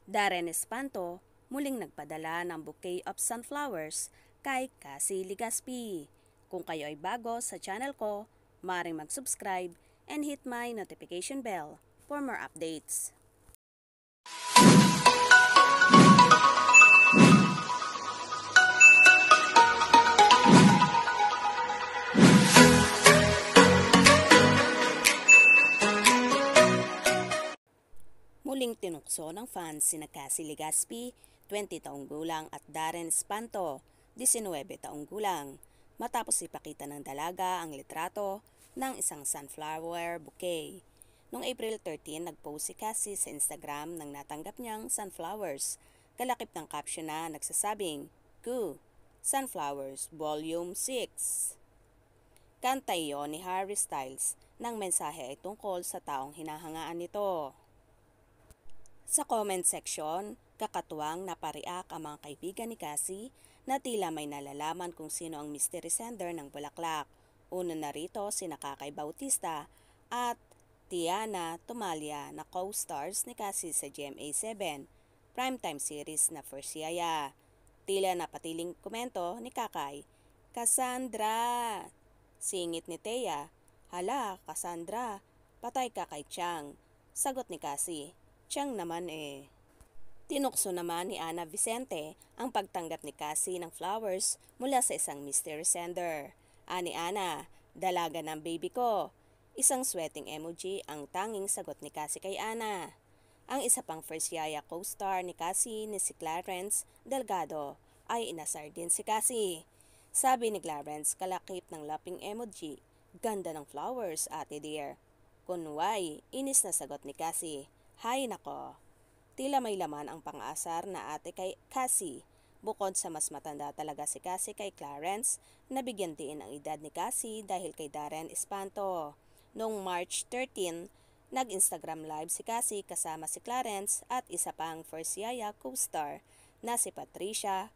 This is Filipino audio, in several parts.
Darren Espanto muling nagpadala ng bouquet of sunflowers kay Cassy Legaspi. Kung kayo ay bago sa channel ko, maaaring mag-subscribe and hit my notification bell for more updates. Muling tinukso ng fans sina Cassy Legaspi, 20 taong gulang at Darren Espanto, 19 taong gulang, matapos ipakita ng dalaga ang litrato ng isang sunflower bouquet. Noong April 13, nagpost si Cassy sa Instagram ng natanggap niyang sunflowers, kalakip ng caption na nagsasabing, "Ku, Sunflowers Volume 6. Kanta iyon ni Harry Styles nang mensahe ay tungkol sa taong hinahangaan nito. Sa comment section, kakatuwang napariak ang mga kaibigan ni Cassy na tila may nalalaman kung sino ang mystery sender ng bulaklak. Una na rito sina Kakay Bautista at Tiana Tumalia na co-stars ni Cassy sa GMA7 primetime series na First Yaya. Tila napatiling komento ni Kakay, "Cassandra!" Singit ni Thea, "Hala, Cassandra, patay ka kay Chang." Sagot ni Cassy, "Chang naman eh." Tinukso naman ni Ana Vicente ang pagtanggap ni Cassy ng flowers mula sa isang mystery sender. Ani Ana, "Dalaga ng baby ko." Isang sweating emoji ang tanging sagot ni Cassy kay Ana. Ang isa pang First Yaya co-star ni Cassy ni si Clarence Delgado ay inasar din si Cassy. Sabi ni Clarence kalakip ng laughing emoji, "Ganda ng flowers, ate dear." Kunway, inis na sagot ni Cassy, "Hay nako." Tila may laman ang pang-aasar na ate kay Cassy. Bukod sa mas matanda talaga si Cassy kay Clarence, nabigyan din ang edad ni Cassy dahil kay Darren Espanto. Noong March 13, nag-Instagram live si Cassy kasama si Clarence at isa pang First Yaya co-star na si Patricia,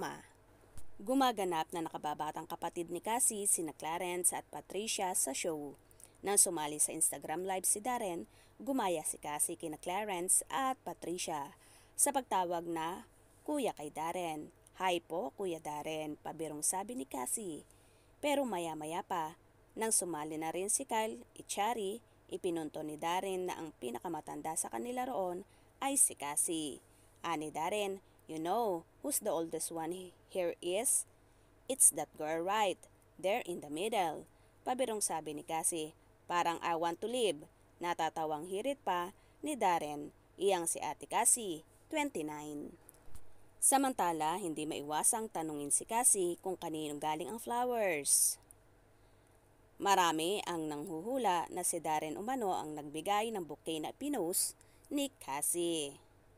gumaganap na nakababatang kapatid ni Cassy sina Clarence at Patricia sa show. Nang sumali sa Instagram live si Darren, gumaya si Cassy kina Clarence at Patricia sa pagtawag na "Kuya" kay Darren. "Hi po, Kuya Darren," pabirong sabi ni Cassy. Pero maya-maya pa, nang sumali na rin si Kyle Echari, ipinunto ni Darren na ang pinakamatanda sa kanila roon ay si Cassy. Ani Darren, "You know who's the oldest one here is? It's that girl right there in the middle," pabirong sabi ni Cassy. "Parang I want to live." Natatawang hirit pa ni Darren, iyang si Ate Cassy, 29. Samantala, hindi maiwasang tanungin si Cassy kung kanino galing ang flowers. Marami ang nanghuhula na si Darren umano ang nagbigay ng bouquet na pinost ni Cassy.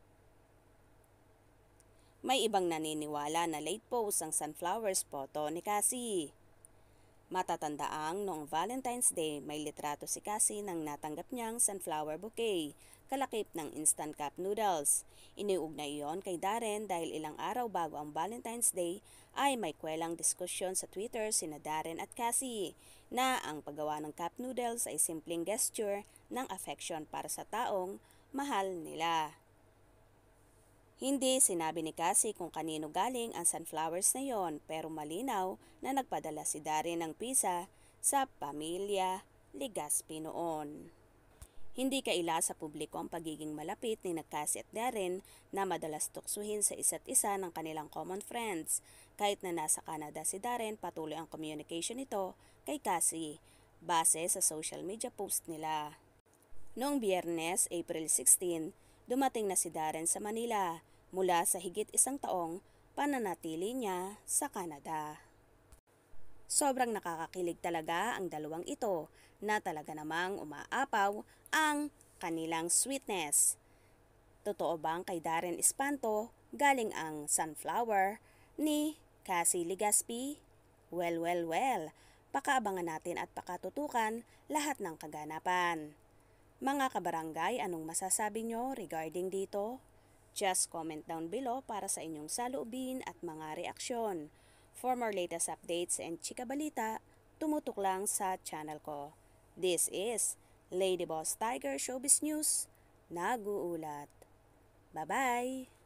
May ibang naniniwala na late post ang sunflowers photo ni Cassy. Matatandaang noong Valentine's Day may litrato si Cassy nang natanggap niyang sunflower bouquet, kalakip ng instant cup noodles. Iniugnay iyon kay Darren dahil ilang araw bago ang Valentine's Day ay may kwelang diskusyon sa Twitter sina Darren at Cassy na ang paggawa ng cup noodles ay simpleng gesture ng affection para sa taong mahal nila. Hindi sinabi ni Cassy kung kanino galing ang sunflowers na yon, pero malinaw na nagpadala si Darren ng pisa sa pamilya Legaspi noon. Hindi kaila sa publiko ang pagiging malapit ni Cassy at Darren na madalas tuksuhin sa isa't isa ng kanilang common friends. Kahit na nasa Canada si Darren, patuloy ang communication nito kay Cassy base sa social media post nila. Noong Biyernes, April 16, dumating na si Darren sa Manila mula sa higit isang taong pananatili niya sa Canada. Sobrang nakakakilig talaga ang dalawang ito na talaga namang umaapaw ang kanilang sweetness. Totoo bang kay Darren Espanto galing ang sunflower ni Cassy Legaspi? Well, pakaabangan natin at pakatutukan lahat ng kaganapan. Mga kabarangay, anong masasabi nyo regarding dito? Just comment down below para sa inyong saloobin at mga reaksyon. For more latest updates and chika balita, tumutok lang sa channel ko. This is Lady Boss Tiger Showbiz News, nag-uulat. Bye-bye!